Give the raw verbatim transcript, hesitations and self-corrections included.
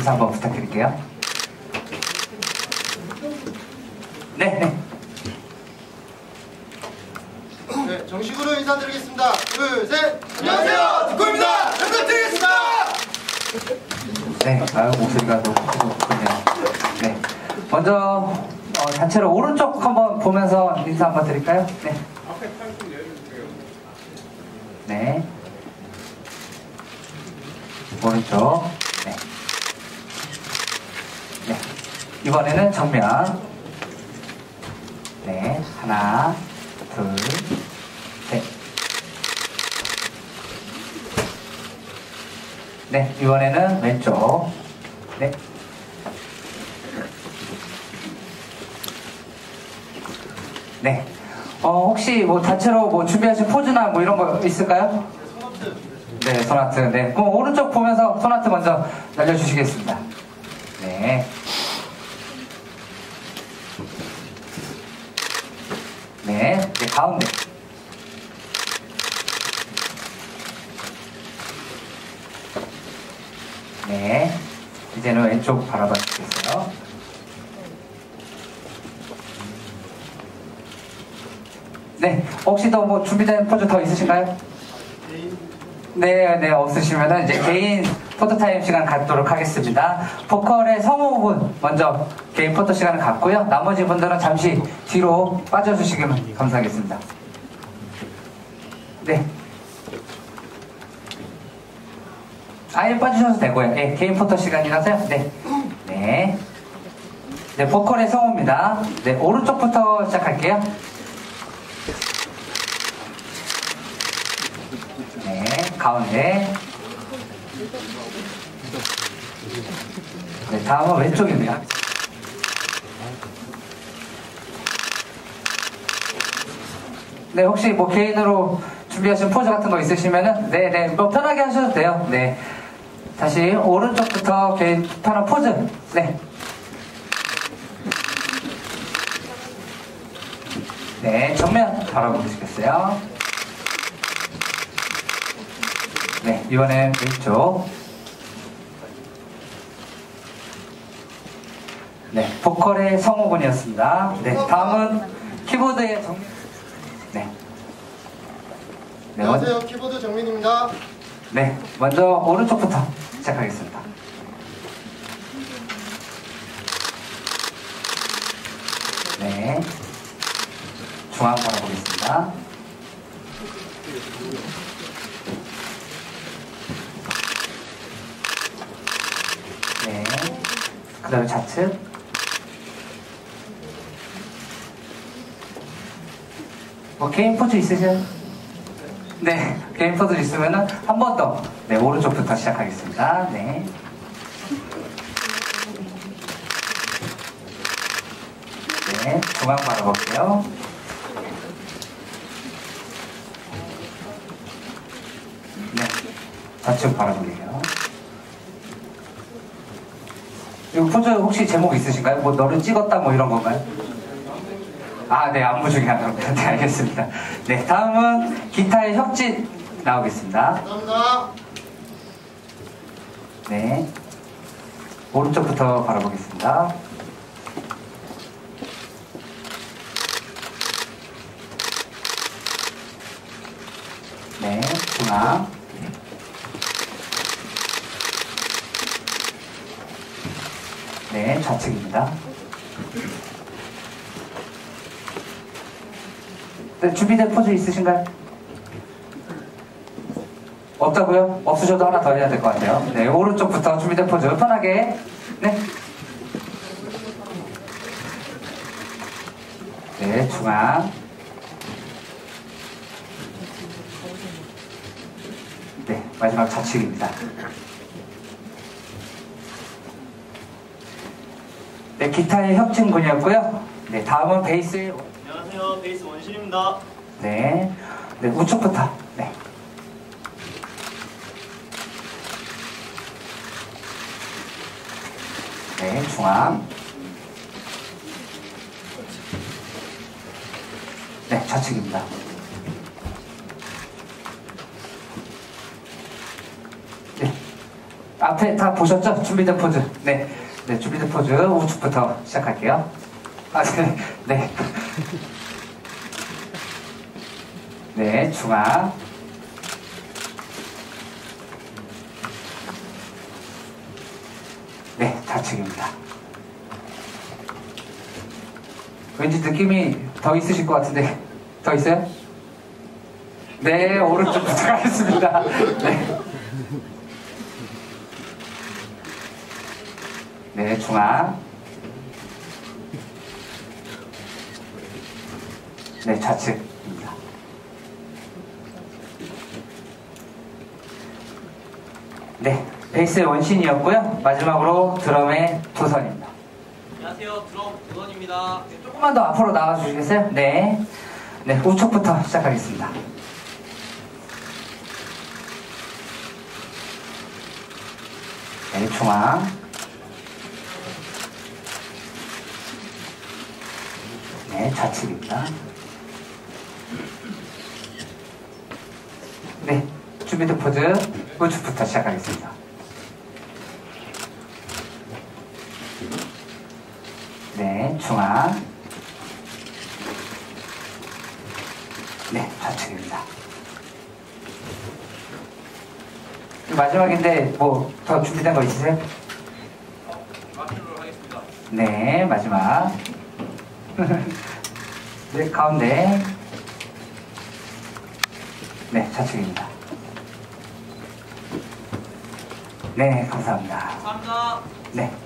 인사 한번 부탁드릴게요. 네, 네. 네, 정식으로 인사드리겠습니다. 둘, 셋! 안녕하세요! 듣고입니다! 부탁드리겠습니다! 네, 아유, 목소리가 너무 좋군요. 네. 먼저, 어, 단체로 오른쪽 한번 보면서 인사 한번 드릴까요? 네. 앞에 팔좀 내려주세요. 네. 오른쪽. 네. 네. 이번에는 정면. 네. 하나, 둘, 셋. 네. 이번에는 왼쪽. 네. 네. 어, 혹시 뭐 단체로 뭐 준비하신 포즈나 뭐 이런 거 있을까요? 네, 손아트. 네. 그럼 오른쪽 보면서 손아트 먼저 날려주시겠습니다. 네. 네. 네, 가운데. 네. 이제는 왼쪽 바라봐 주시겠어요? 네. 혹시 더 뭐 준비된 포즈 더 있으신가요? 네, 네, 없으시면은 이제 개인 포토타임 시간 갖도록 하겠습니다. 보컬의 성우분 먼저 개인 포토 시간을 갖고요. 나머지 분들은 잠시 뒤로 빠져주시기만 감사하겠습니다. 네. 아예 빠지셔도 되고요. 네, 개인 포토 시간이라서요. 네. 네. 네, 보컬의 성우입니다. 네, 오른쪽부터 시작할게요. 네, 가운데. 네, 다음은 왼쪽입니다. 네, 혹시 뭐 개인으로 준비하신 포즈 같은 거 있으시면은, 네, 네, 뭐 편하게 하셔도 돼요. 네. 다시 오른쪽부터 개인 편한 포즈. 네. 네, 정면 바라보시겠어요? 네, 이번엔 왼쪽. 네, 보컬의 성우분이었습니다. 네, 다음은 키보드의 정... 네. 네, 안녕하세요. 키보드 정민입니다. 네, 먼저 오른쪽부터 시작하겠습니다. 네, 중앙 바라보겠습니다. 네, 그 다음에 좌측. 뭐 개인 포즈 있으세요? 네, 개인 포즈 있으면은 한 번 더, 네, 오른쪽부터 시작하겠습니다. 네. 네, 중앙 바라볼게요. 네, 좌측 바라볼게요. 이 포즈 혹시 제목 있으신가요? 뭐 너를 찍었다 뭐 이런 건가요? 아, 네, 안무 중에 하나입니다. 네, 알겠습니다. 네, 다음은 기타의 혁진 나오겠습니다. 감사합니다. 네, 오른쪽부터 바라보겠습니다. 네, 중앙. 네, 좌측입니다. 네, 준비된 포즈 있으신가요? 없다고요? 없으셔도 하나 더 해야 될 것 같아요. 네, 오른쪽부터 준비된 포즈 편하게. 네. 네, 중앙. 네, 마지막 좌측입니다. 네, 기타의 혁진 군이었고요. 네, 다음은 베이스의 안녕하세요. 베이스 원신입니다. 네, 네, 우측부터. 네. 네, 중앙. 네, 좌측입니다. 네. 앞에 다 보셨죠? 준비된 포즈. 네. 네, 준비된 포즈 우측부터 시작할게요. 아, 네. 네. 네, 중앙. 네, 좌측입니다. 왠지 느낌이 더 있으실 것 같은데, 더 있어요? 네, 오른쪽 부탁하겠습니다. 네. 네, 중앙. 네, 좌측입니다. 네, 베이스의 원신이었고요. 마지막으로 드럼의 도선입니다. 안녕하세요. 드럼 도선입니다. 네, 조금만 더 앞으로 나와 주시겠어요? 네. 네, 우측부터 시작하겠습니다. 네, 중앙. 네, 좌측입니다. 네, 준비된 포즈 우측부터 시작하겠습니다. 네, 중앙. 네, 좌측입니다. 마지막인데 뭐 더 준비된 거 있으세요? 마지막으로 하겠습니다. 네, 마지막. 네, 가운데. 네, 좌측입니다. 네, 감사합니다. 감사합니다. 네.